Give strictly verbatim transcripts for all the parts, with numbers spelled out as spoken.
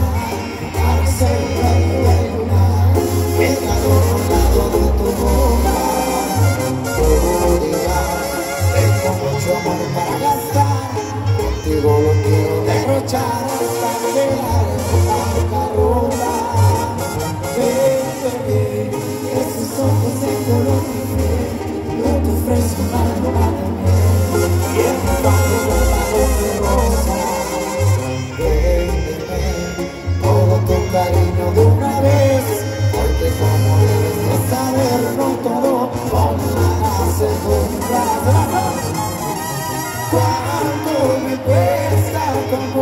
para ser un rayo de luna que te adoro al lado de tu boca. Tú dirás, tengo mucho amor para gastar, contigo lo quiero derrochar hasta llegar en una bancarrota. Ven, bebé, esos ojos de color de miel, yo te ofrezco una luna de miel y en un baño de ramos de rosa. Ven, ven, todo tu cariño de una vez, porque como debes de saberlo todo, con la segunda. Cuánto me cuesta tu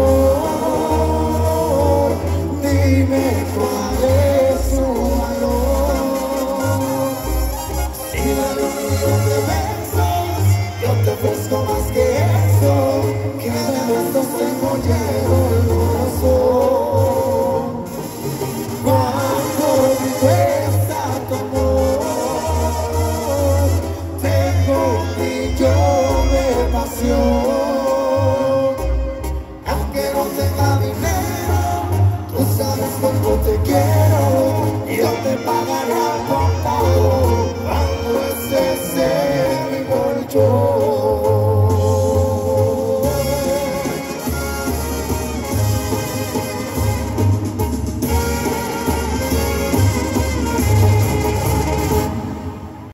amor, dime cuál es su valor. Si vale un millón de besos, yo te ofrezco más que eso, que de besos tengo lleno el corazón. Cuánto me cuesta tu amor, tengo un millón de pasión. Aunque no tenga dinero, tú sabes cuánto te quiero, y yo te pagaré al contado cuando estés en mi bolsillo.